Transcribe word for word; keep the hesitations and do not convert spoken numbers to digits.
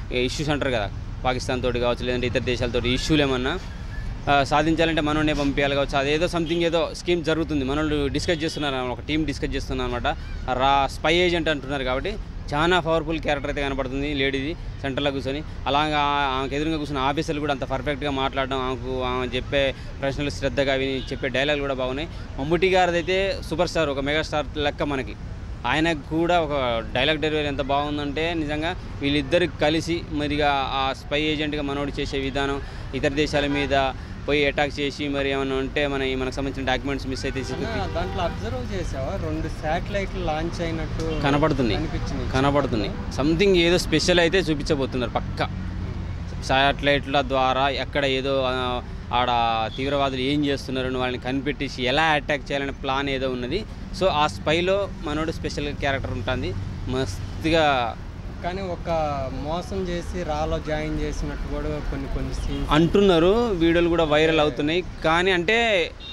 Issues అంటారు కదా, పాకిస్తాన్ తోటి కావచ్చు లేదంటే ఇతర దేశాలతో ఇష్యూలు ఏమన్నా సాధించాలంటే మనోనే పంపించాలి కావచ్చు. అదేదో సంథింగ్ ఏదో స్కీమ్ జరుగుతుంది, మనోళ్ళు డిస్కస్ చేస్తున్నారు, ఒక టీం డిస్కస్ చేస్తున్నారు అనమాట. రా స్పై ఏజెంట్ అంటున్నారు కాబట్టి చాలా పవర్ఫుల్ క్యారెక్టర్ అయితే కనపడుతుంది లేడీది సెంటర్లో కూర్చొని. అలాగా ఆమెకు ఎదురుగా కూర్చొని ఆఫీసర్లు కూడా అంత పర్ఫెక్ట్గా మాట్లాడడం, ఆమెకు ఆమె చెప్పే ప్రశ్నలు శ్రద్ధగా విని చెప్పే డైలాగ్ కూడా బాగున్నాయి. మమ్ముట్టి గారిది అయితే సూపర్ స్టార్, ఒక మెగాస్టార్ లెక్క మనకి. ఆయనకు కూడా ఒక డైలాగ్ డెలివరీ ఎంత బాగుందంటే నిజంగా వీళ్ళిద్దరికి కలిసి మరిగా ఆ స్పై ఏజెంట్గా మనోడు చేసే విధానం, ఇతర దేశాల మీద పోయి అటాక్ చేసి మరి ఏమన్నా ఉంటే మన మనకు సంబంధించిన డాక్యుమెంట్స్ మిస్ అయితే దాంట్లో అబ్జర్వ్ చేసావా, రెండు శాటిలైట్లు లాంచ్ అయినట్టు కనపడుతుంది కనపడుతుంది సంథింగ్ ఏదో స్పెషల్ అయితే చూపించబోతున్నారు పక్క. శాటిలైట్ల ద్వారా ఎక్కడ ఏదో ఆడ తీవ్రవాదులు ఏం చేస్తున్నారని వాళ్ళని కనిపెట్టేసి ఎలా అటాక్ చేయాలనే ప్లాన్ ఏదో ఉన్నది. సో ఆ స్పైలో మనోడు స్పెషల్ క్యారెక్టర్ ఉంటుంది మస్తుగా. కానీ ఒక మోసం చేసి రాలో జాయిన్ చేసినట్టు కూడా కొన్ని కొన్ని సీన్స్ అంటున్నారు, వీడియోలు కూడా వైరల్ అవుతున్నాయి. కానీ అంటే